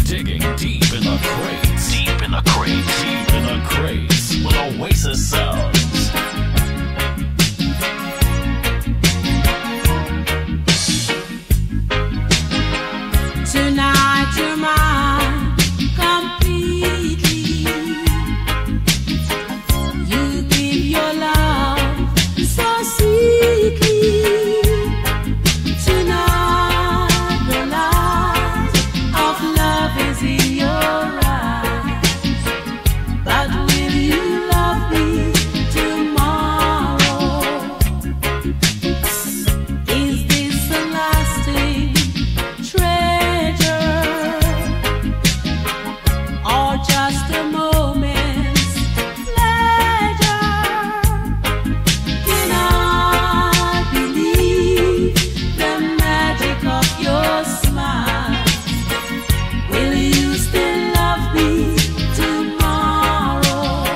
Digging deep in the crates. Deep in the crates. Deep in the crates. With Oasis Sounds. Tonight you're mine completely. You give your love so sweetly. Tonight the light of love is in your eyes. But will you love me tomorrow? Is this a lasting treasure, or just a moment's pleasure? Can I believe the magic of your smile? Will you still love me tomorrow?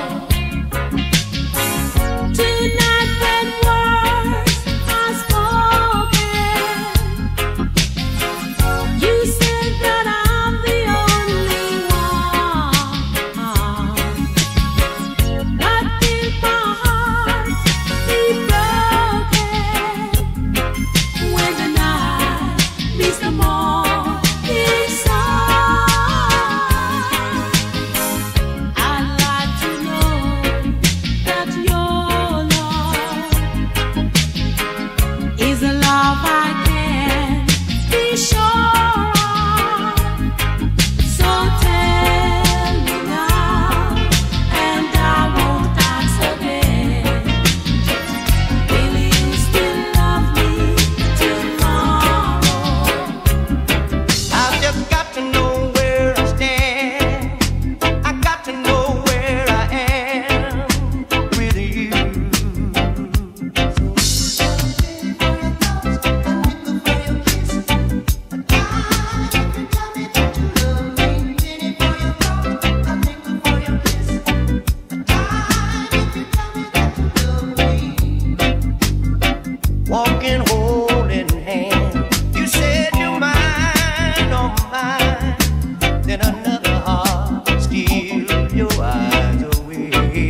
Tonight when words are spoken, you said that I'm the only one. But did my heart be broken when the night meets the morning sun? I'd like to know that your love is a love I can be sure of. So tell me now, and I won't ask again. Will you still love me tomorrow? I've just got to know where I stand. I got to know where I am with you. Walking, holding hand. You said you're mine, oh mine. Then another heart steals your eyes away.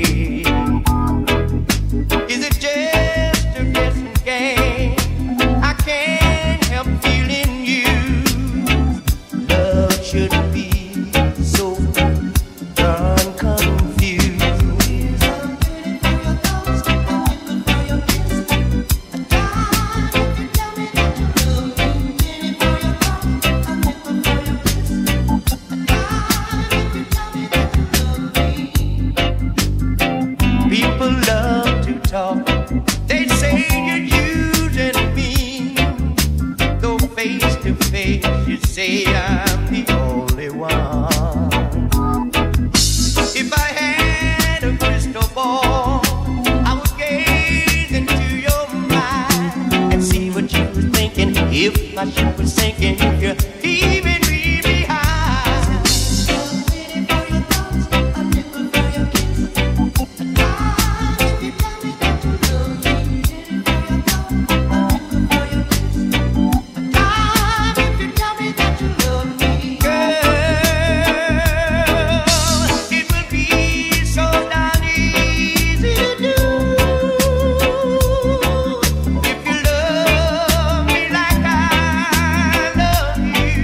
Is it just a guessing game? I can't help feeling you. Love should be so darn confused. People love to talk. They say you're using me. Though face to face, you say I'm the only one. If I had a crystal ball, I would gaze into your mind and see what you were thinking. If my ship was sinking, if you're leaving me behind. It would be so darn easy to do if you love me like I love you.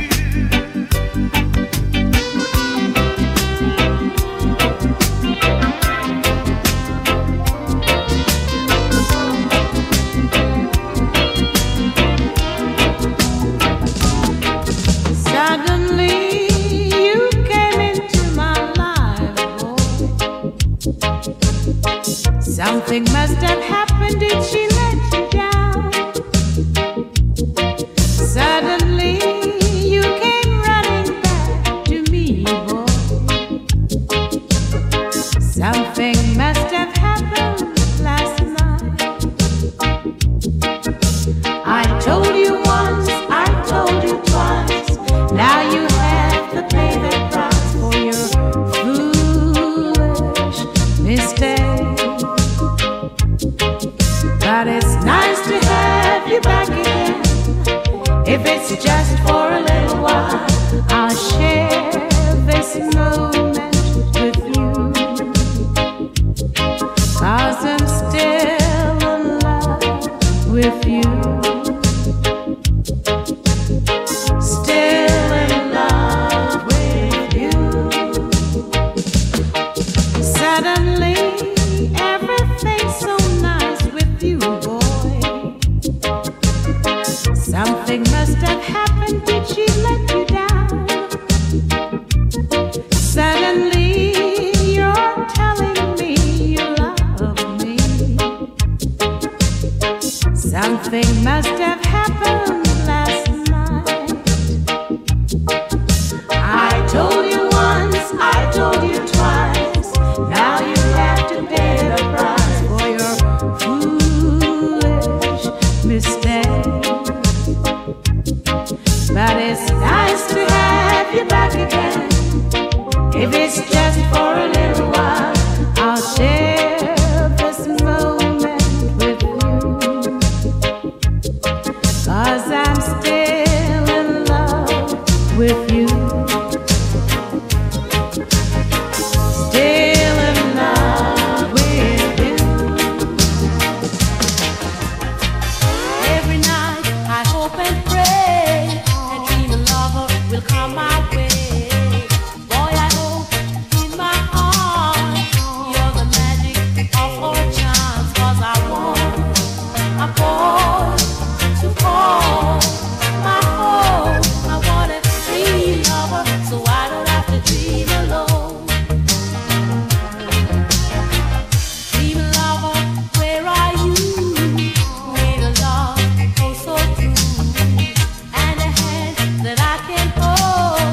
Suddenly you came into my life, boy. Something must have happened. Did she let you down? Suddenly you came running back to me, boy. Something must have happened last night. I told you once, I told you twice. Now you have to pay the price for your foolish mistake. But it's nice to have you back again. If it's just for a little while, I'll share with you. Still in love with you. Every night I hope and pray a dream lover will come my way. Boy, I hope in my heart you're the magic of our chance. 'Cause I want a boy to call my home. I want a dream lover so I don't have to dream alone. Dream lover, where are you? With a love oh so true, and a hand that I can hold.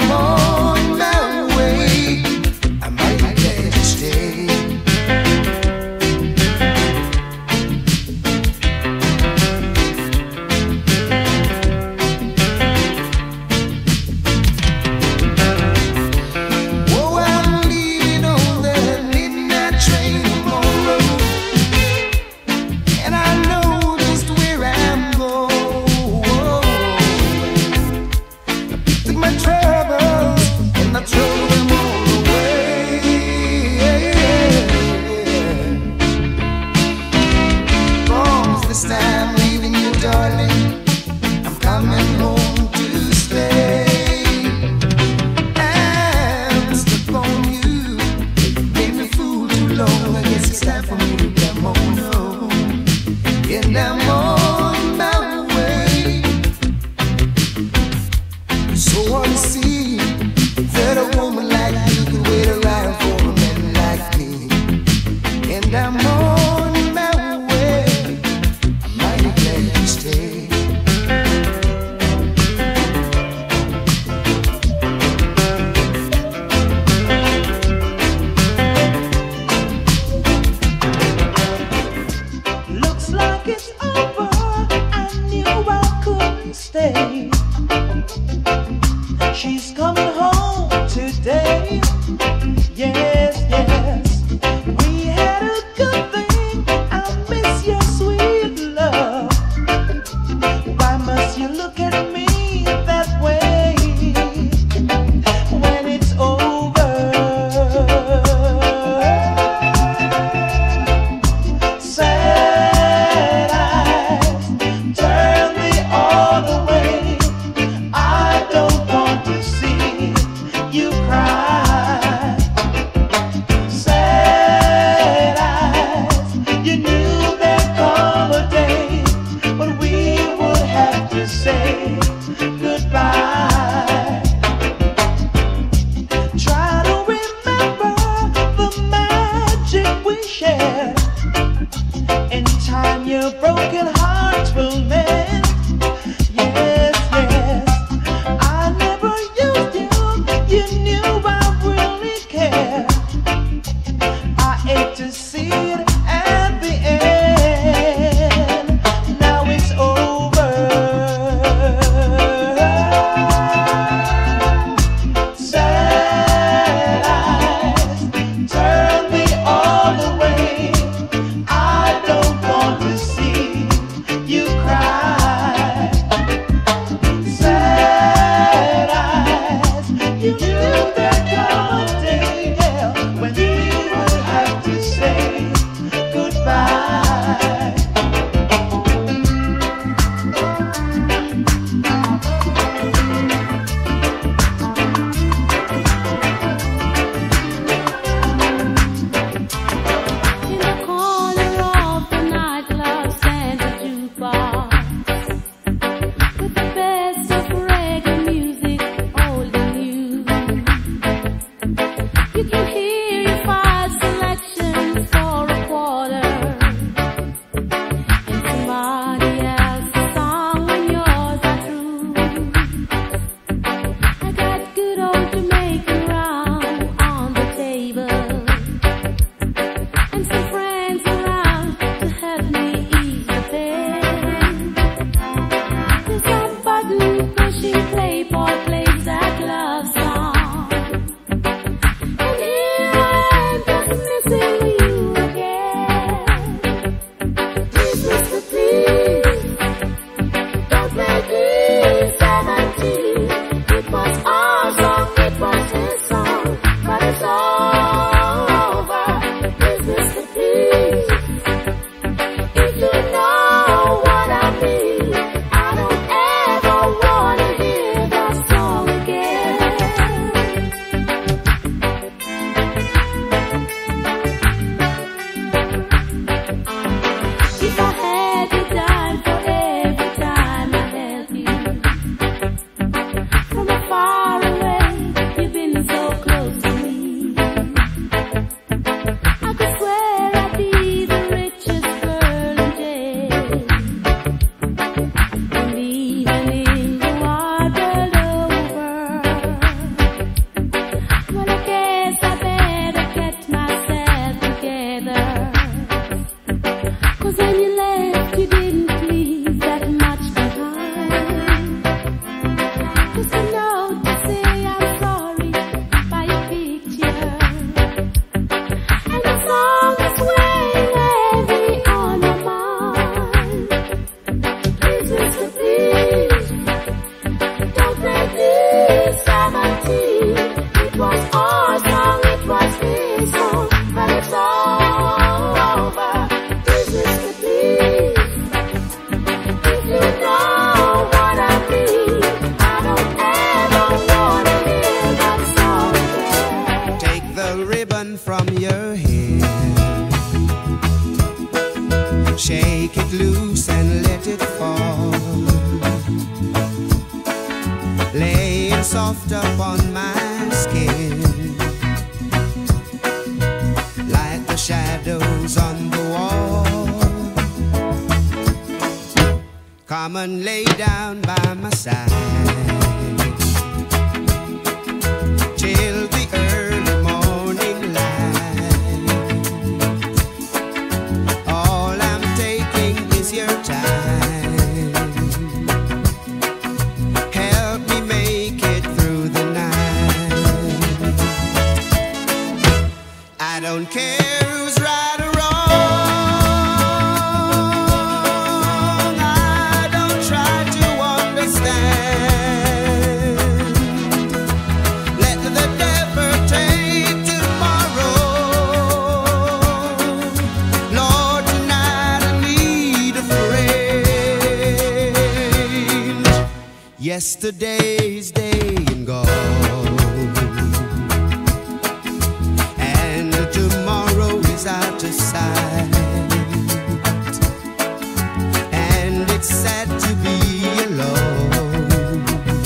on my way. I'm mighty glad to stay. Oh, I'm leaving on the midnight train tomorrow, and I know just where I'm going. I picked up my troubles and I throw them all away. 'Cause this time leaving you, darling, I'm coming home to stay. I'm stuck on you, made me fool too long. I guess it's time for me to come home home. And I'm on my way. So I see that a woman like you could wait around for a man like me. And I'm on my way. I'm mighty glad to stay. Looks like it's over. I knew I couldn't stay. She's coming home today. Yes, yes. We had a good thing. I miss your sweet love. Why must you look at me that way when it's over? Sad eyes turn me all the way. I don't want to see you cry. Sad eyes, you knew there'd come a day when we would have to say goodbye. Try to remember the magic we shared. In time your broken hearts will mend. Yes, yes. I never used you. You knew I really cared. I hate to see it at the end. Now it's over. Sad eyes turn me all away. I don't want to see you cry. Sad eyes, you knew there'd come a day, yeah, when we would have to say goodbye. In the corner of the nightclub stands a jukebox with the best of reggae music, old and new. from your hair. Shake it loose and let it fall. Lay it soft upon my skin, like the shadows on the wall. Come and lay down by my side till the early morning light. All I'm taking is your time. Help me make it through the night. I don't care who's right or wrong. I don't try to understand. Let the devil take tomorrow. Lord, tonight I need a friend. Yesterday's day and gone, and tomorrow is out of sight. And it's sad to be alone.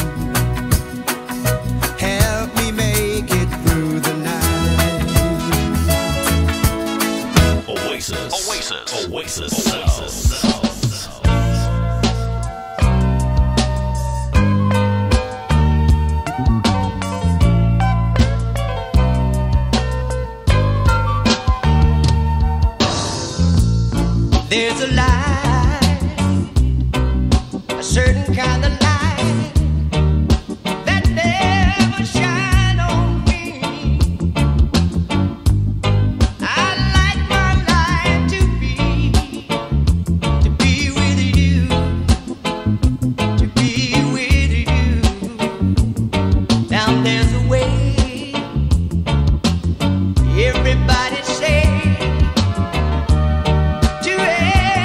Help me make it through the night. Oasis. Oasis. Oasis. There's a light, a certain kind of light that never shine on me. I'd like my life to be with you, to be with you. Now there's a way, everybody say, to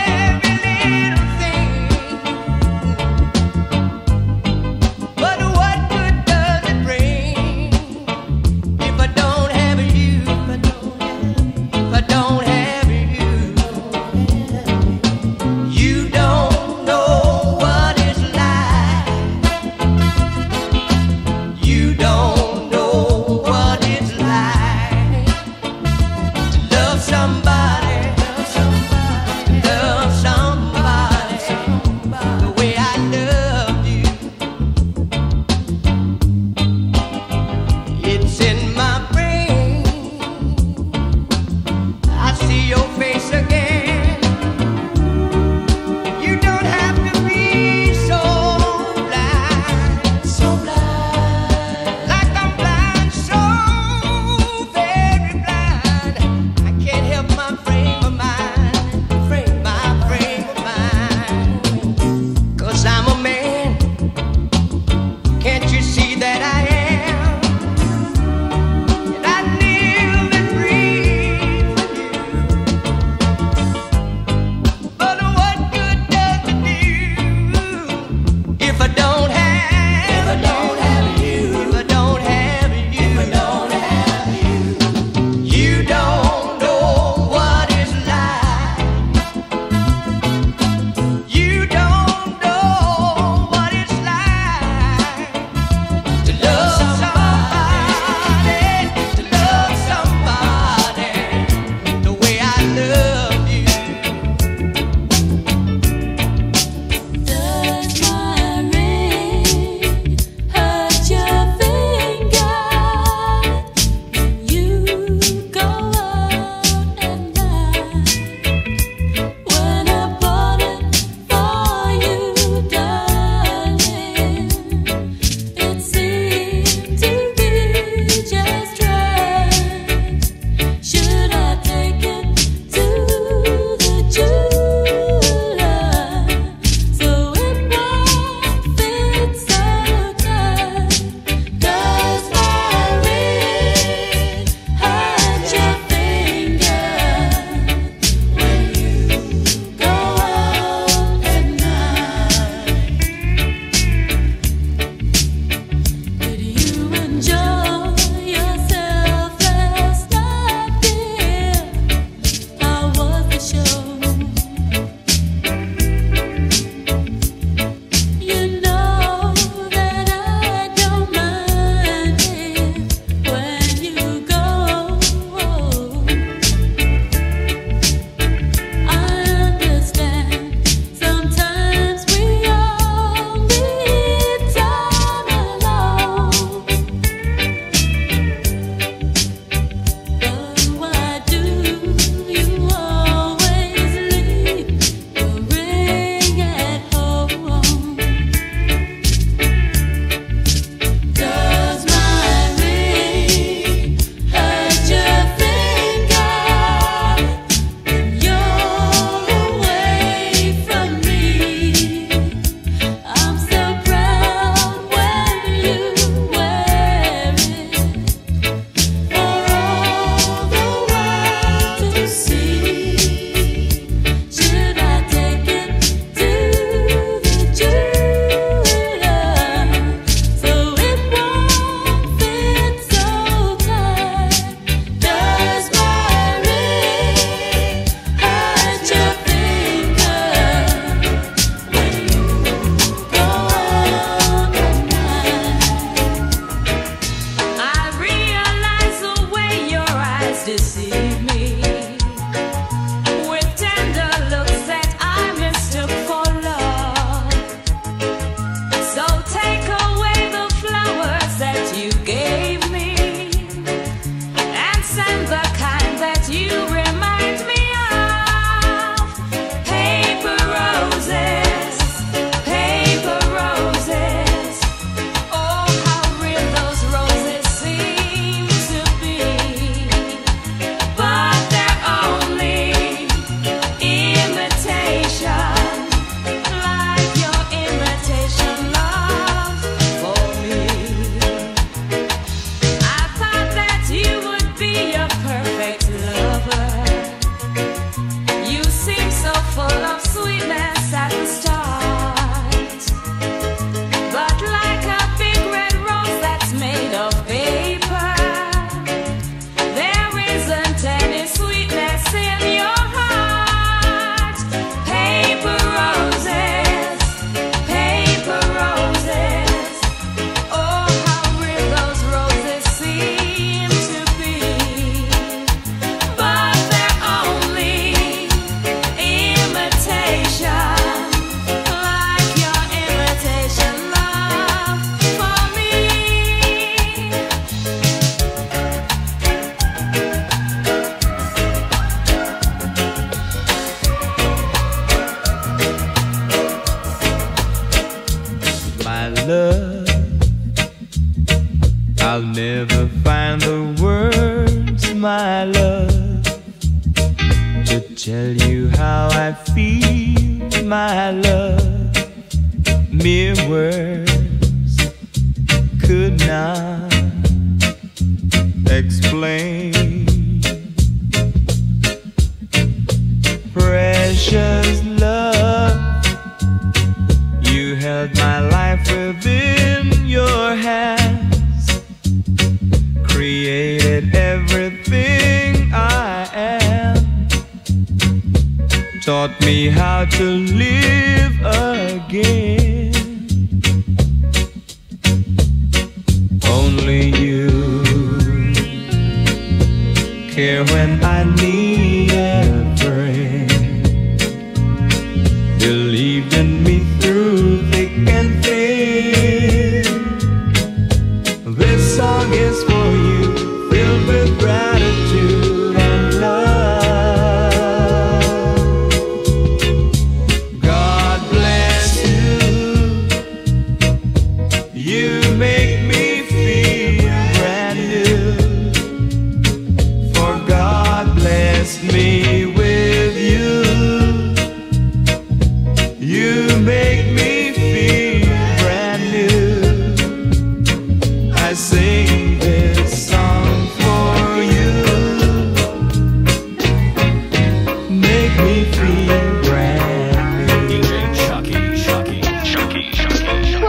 deceive me with tender looks that I mistook for love. So take away the flowers that you gave me and send the kind that you remind me of. Paper roses, paper roses. Oh, how real those roses seem to be. But they're only imitation, like your imitation love for me. I thought that you would be a perfect lover. You seem so full of sweetness at the start, but like a big red rose that's made of paper, there isn't any sweetness in your heart. Paper roses, paper roses. Oh, how real those roses seem to be. But they're only imitation, like your imitation love for me. My love, I'll never find the words, my love, to tell you how I feel, my love. Mere words could not explain. Precious love, you held my life within your hands, created everything I am, taught me how to live again. Only you care when I need a friend, believed in me through thick and thin. This song is for you, filled with gratitude and love. God bless you, you make me feel brand new. For God blessed me with you. You make me feel brand new. I sing this song for you. Make me feel brand new. DJ Chucky, Chucky, Chucky, Chucky, Chucky.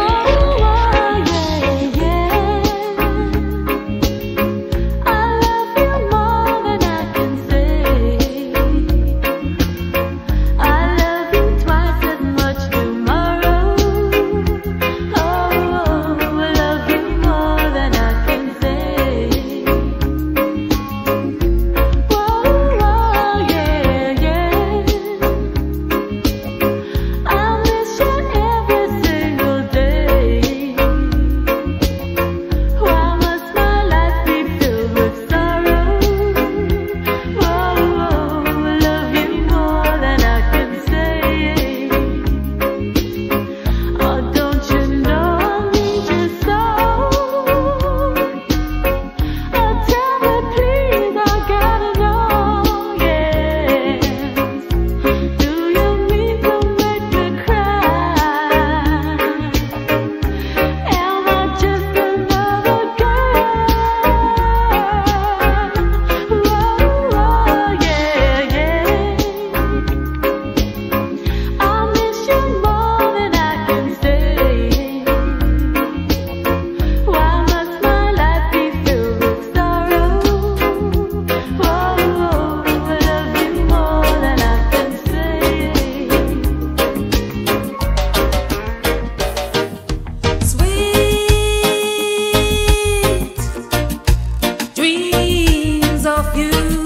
Dreams of you.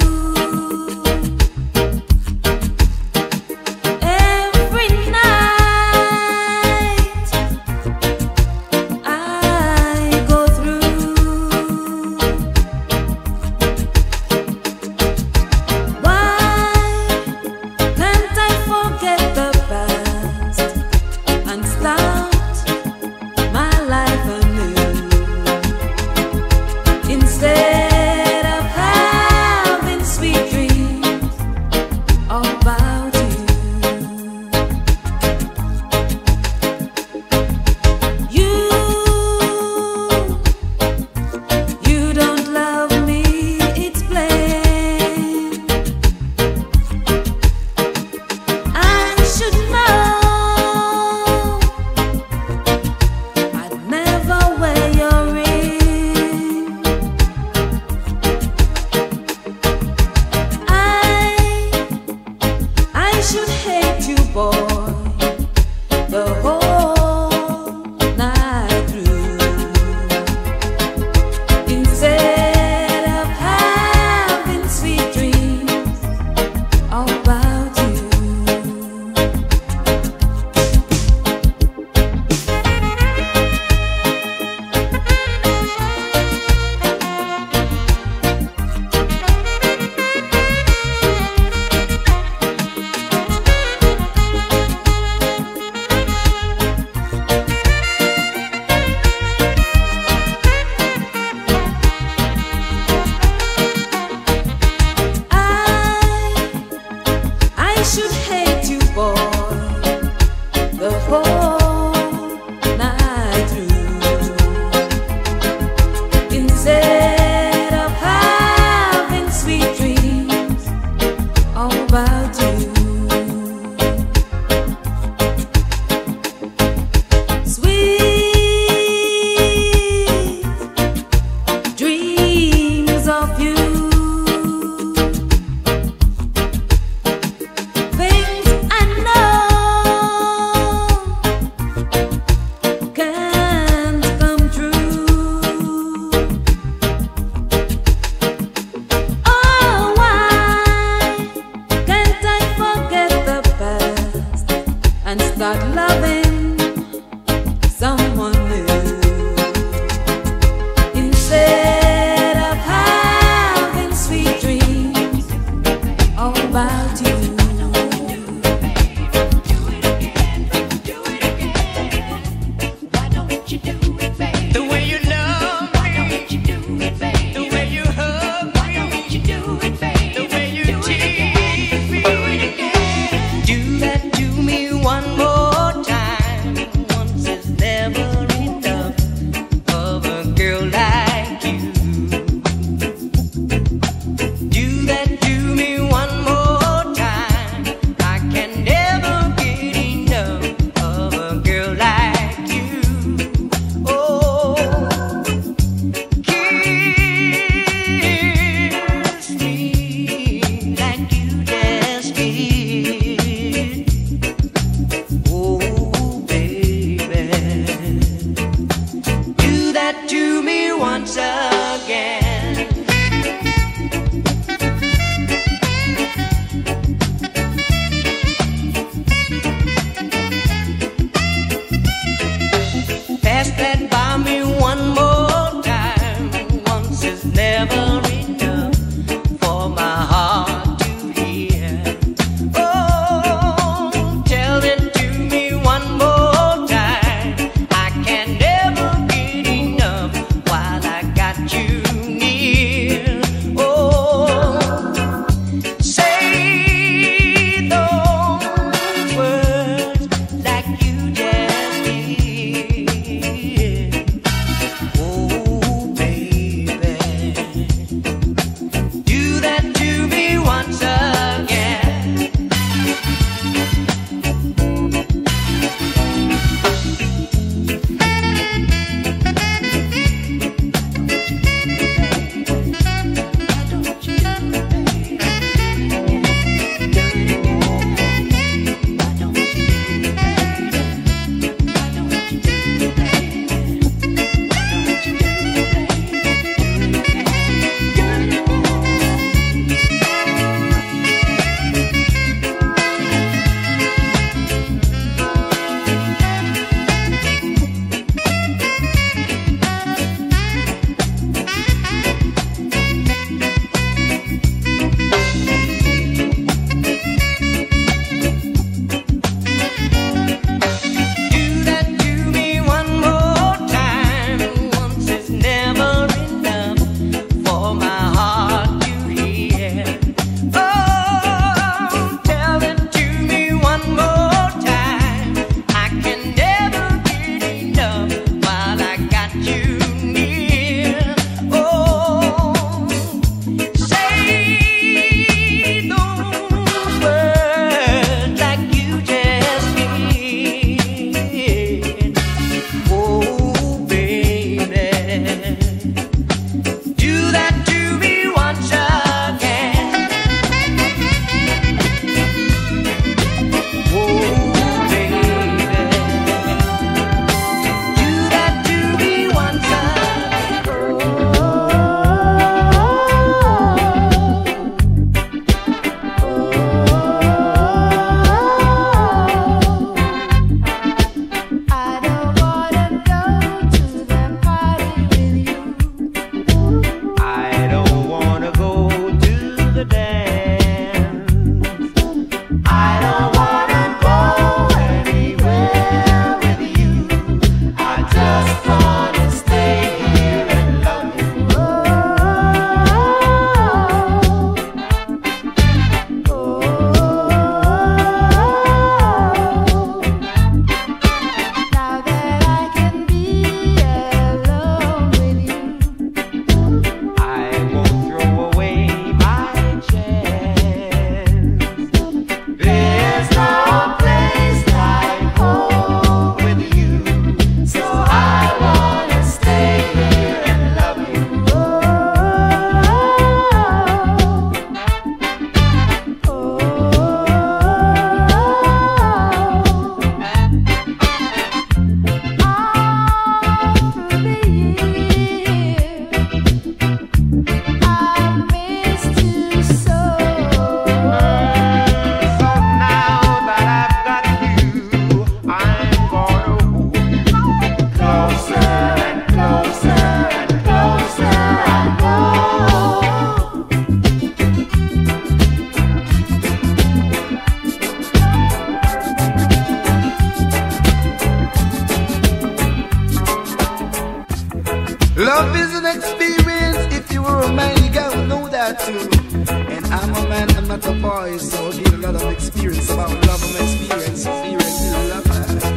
Love is an experience. If you were a man, you gotta know that too. And I'm a man, I'm not a boy, so I get a lot of experience about love. I'm experiencing love.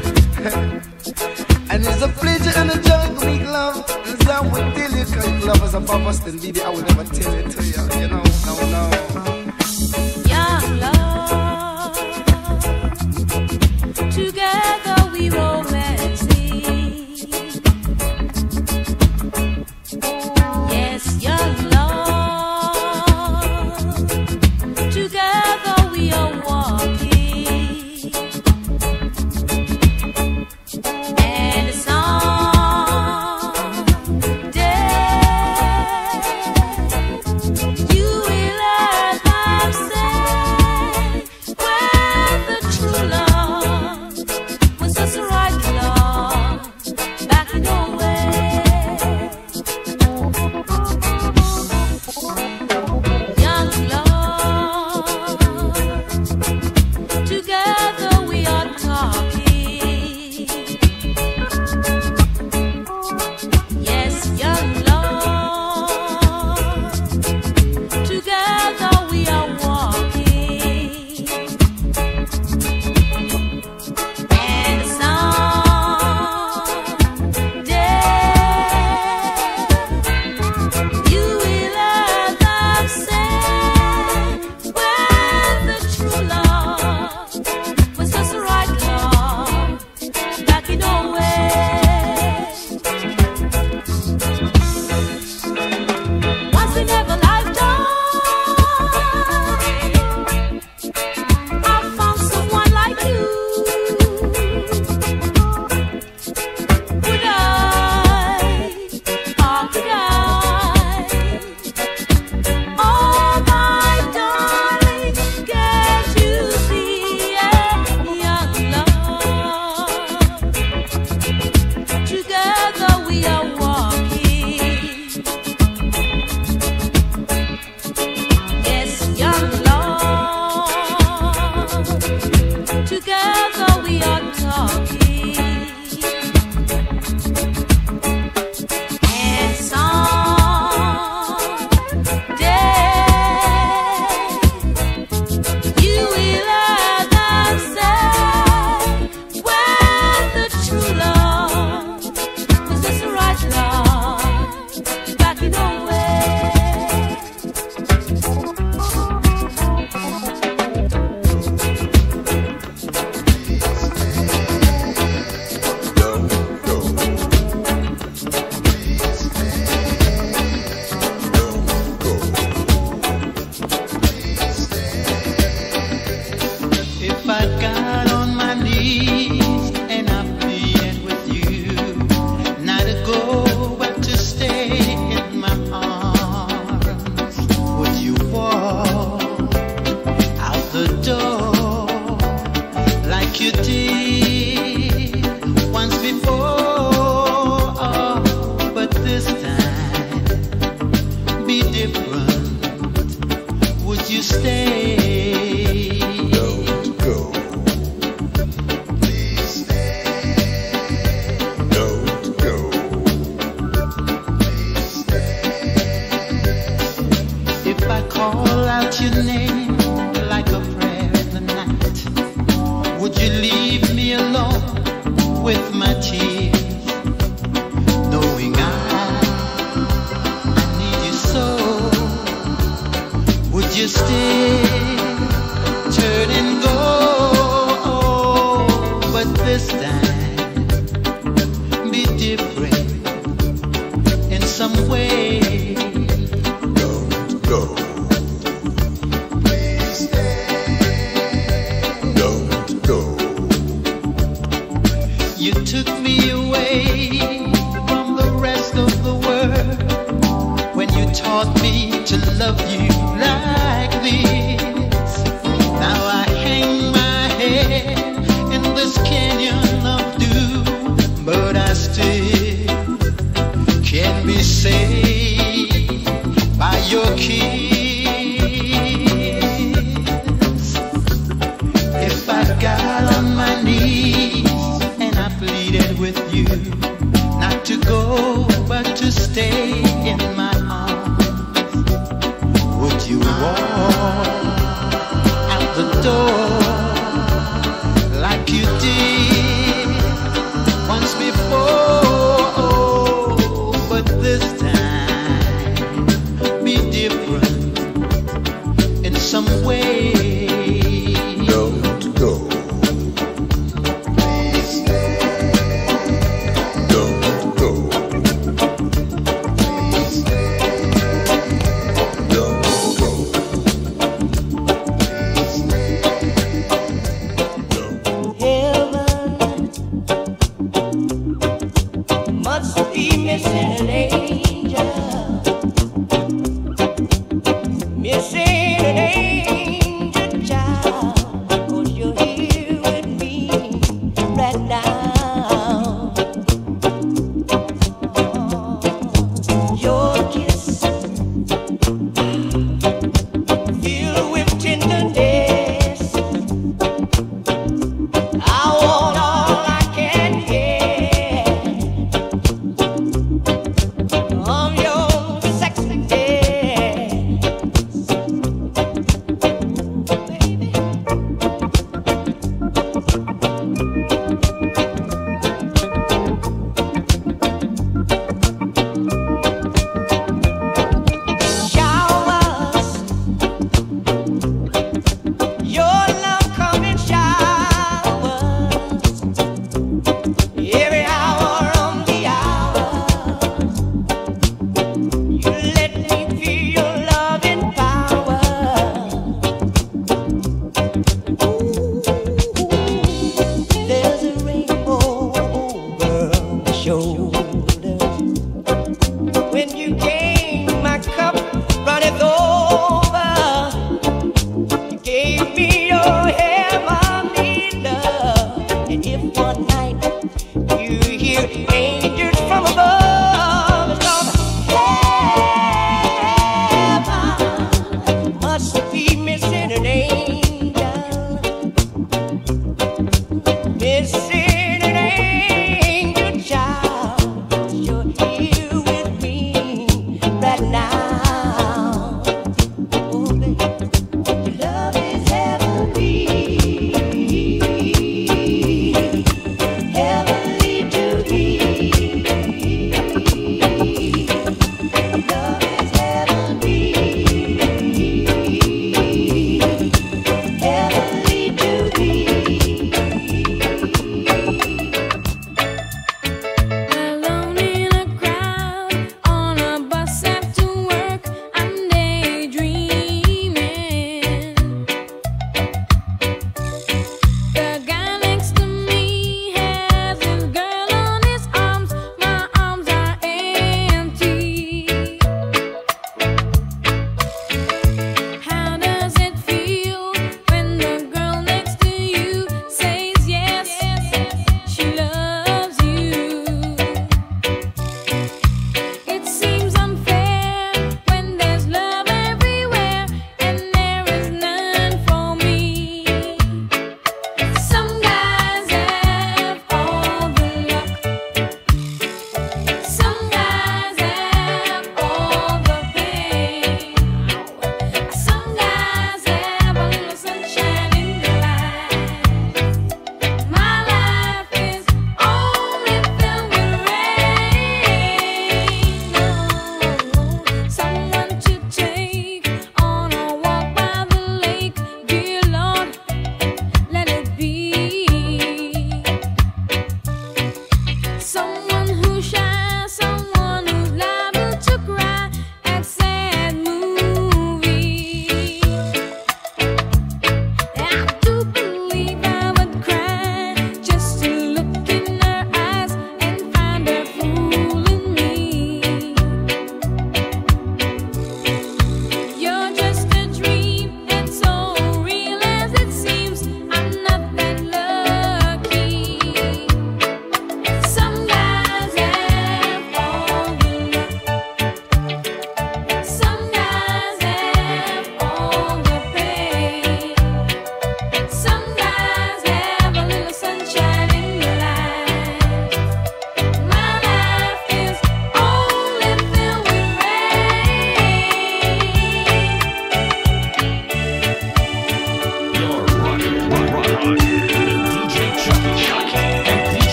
And it's a pleasure and a joy to make love. And I will tell you, cause love is above us, then baby, I will never tell it to you. You know, no. Young love, together we romancing. Yes, young love, together we are walking. And someday you will earn my different, would you stay? Don't go. Please stay. Don't go. Please stay. If I call out your name like a prayer in the night, would you leave me alone with my tears, knowing I need you so? Would you stay, turn and go? But this time, be different in some way. Don't go. Please stay. Don't go. You took me away from the rest of the world when you taught me to love you like this. Now I hang my head in this canyon of doom, but I still can be saved by your kiss. If I got on my knees and I pleaded with you not to go but to stay in my arms, would you walk out the door like you did once before? But this time, be different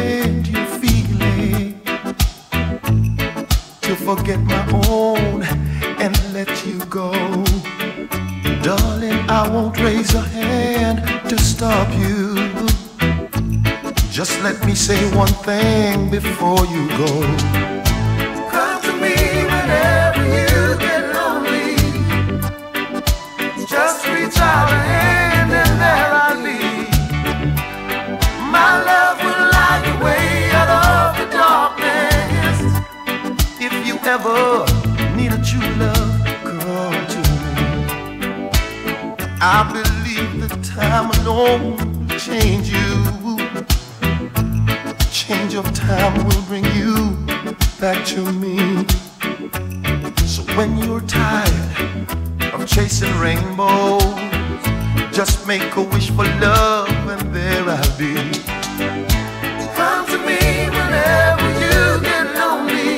understand your feeling, to forget my own and let you go. Darling, I won't raise a hand to stop you. Just let me say one thing before you go. Come to me whenever you get lonely. Just reach out a hand and there I'll be. My love will light the way out of the darkness. If you ever need a true love, come to me. I believe that time alone will change you. Change of time will bring you back to me. So when you're tired of chasing rainbows, just make a wish for love and there I'll be. Come to me whenever you get lonely.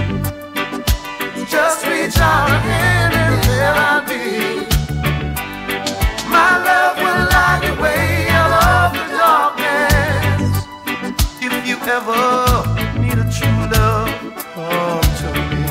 Just reach out a hand and there I'll be. My love will light the way out of the darkness. If you ever need a true love, come to me.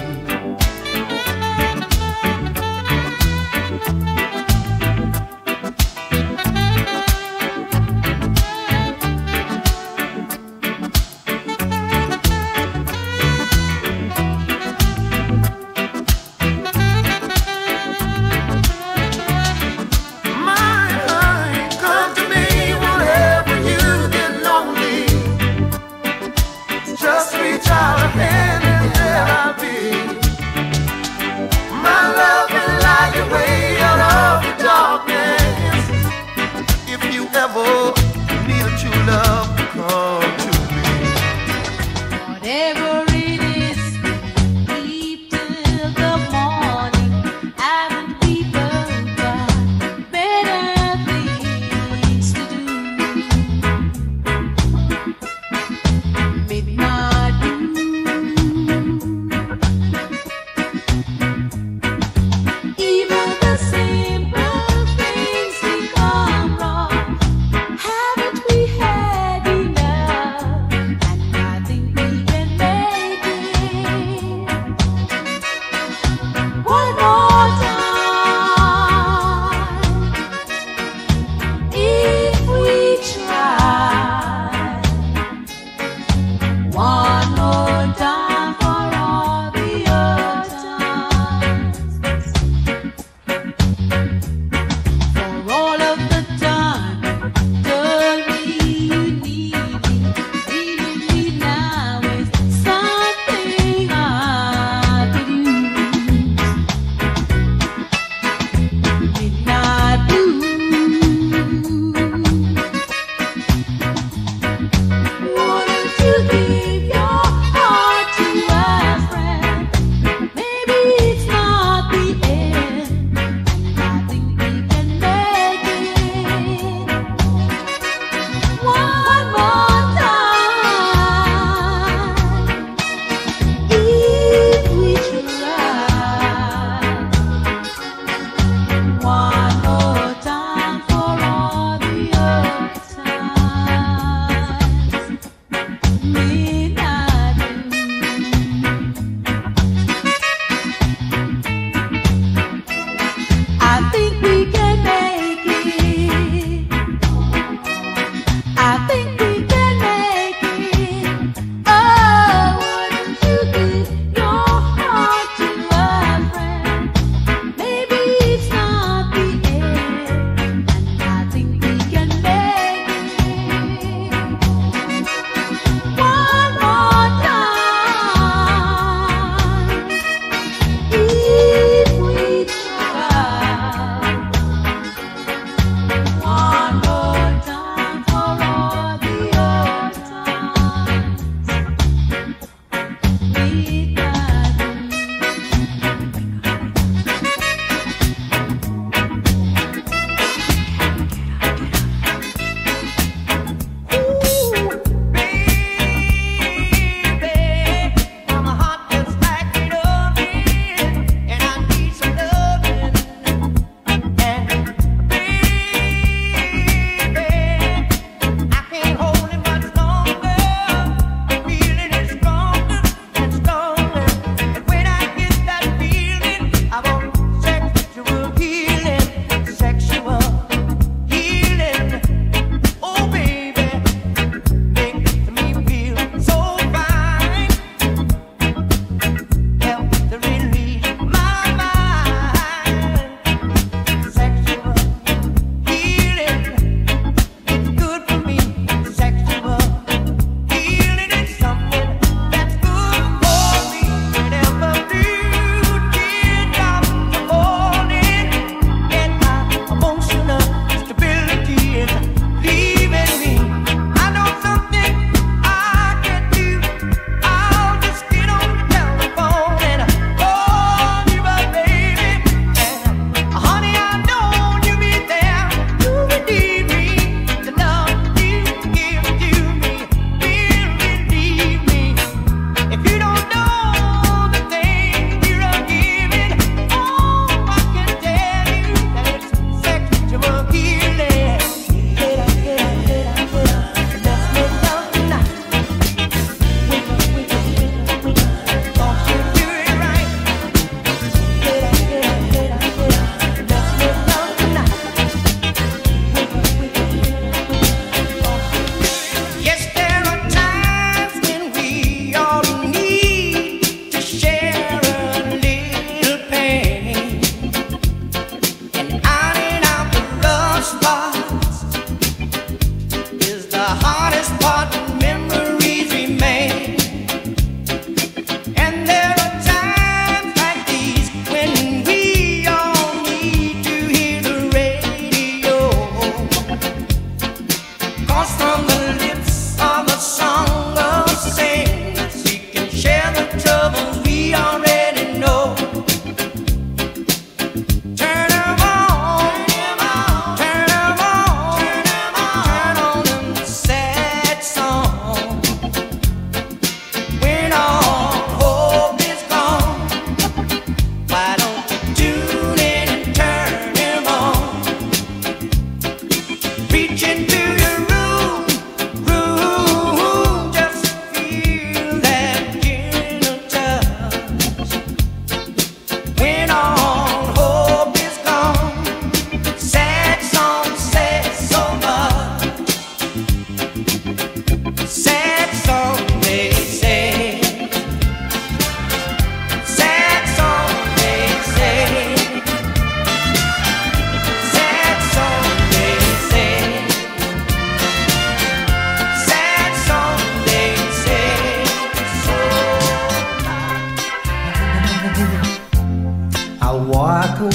Me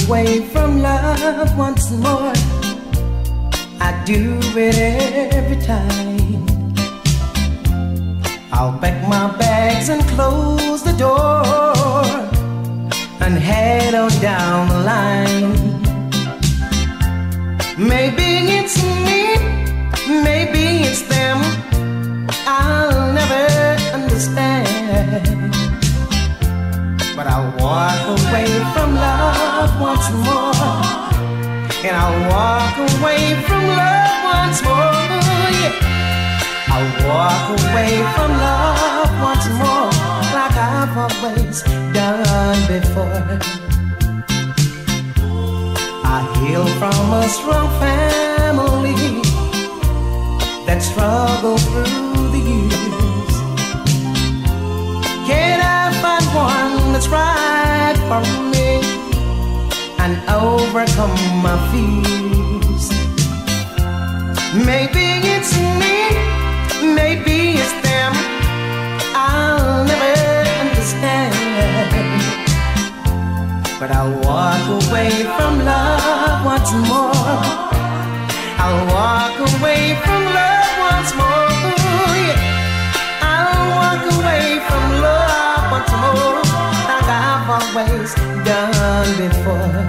away from love once more. I do it every time. I'll pack my bags and close the door and head on down the line. Maybe it's me, maybe it's them, I'll never understand. But I'll walk away from love once more, and I'll walk away from love once more, yeah. I'll walk away from love once more, like I've always done before. I hail from a strong family that struggled through the years. Can I find one that's right for me and overcome my fears? Maybe it's me, maybe it's them, I'll never understand. But I'll walk away from love once more. I'll walk away from love once more, yeah. I'll walk away from love once more, like I've always done before.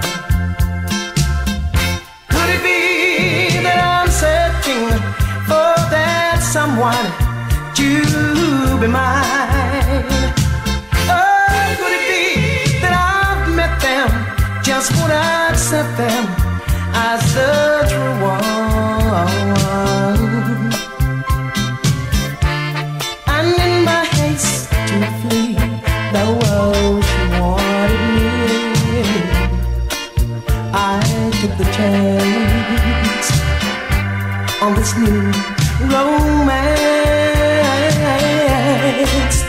Could it be that I'm searching for that someone to be mine? Oh, could it be that I've met them, just won't accept them as the true one? And in my haste to flee the world she wanted me, I took the chance on this new romance.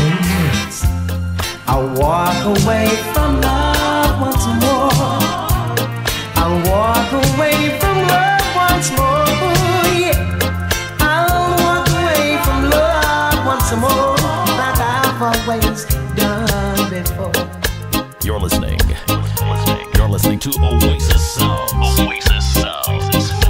I'll walk away from love once more. I'll walk away from love once more, yeah. I'll walk away from love once more, like I've always done before. You're listening to Oasis Sounds. Oasis Sounds.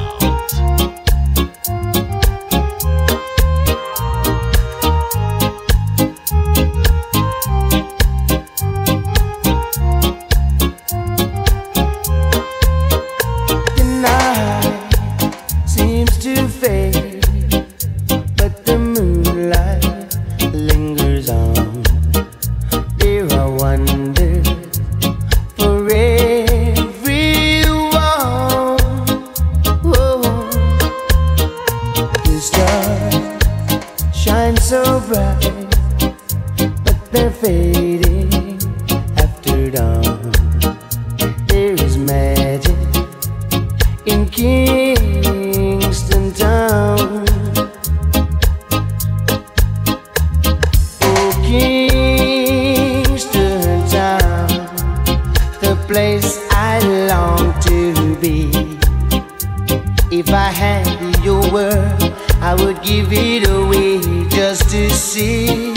If I had your word, I would give it away just to see